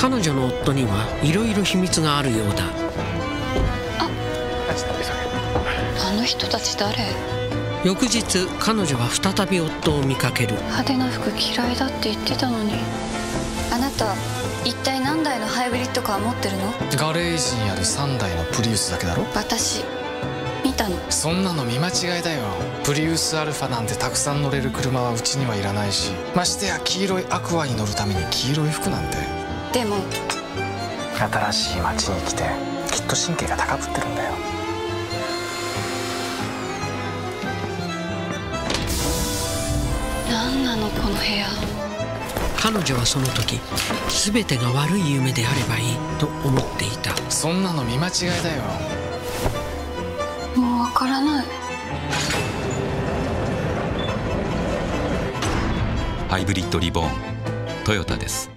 彼女の夫にはいろいろ秘密があるようだ。 あの人たち誰？ 翌日彼女は再び夫を見かける。 派手な服嫌いだって言ってたのに。あなた一体何台のハイブリッドカー持ってるの？ ガレージにある3台のプリウスだけだろ。 私見たの。 そんなの見間違いだよ。プリウスアルファなんてたくさん乗れる車はうちにはいらないし、ましてや黄色いアクアに乗るために黄色い服なんて。 でも新しい街に来てきっと神経が高ぶってるんだよ。 何なのこの部屋。 彼女はその時全てが悪い夢であればいいと思っていた。 そんなの見間違いだよ。 もうわからない。 ハイブリッドリボーントヨタです。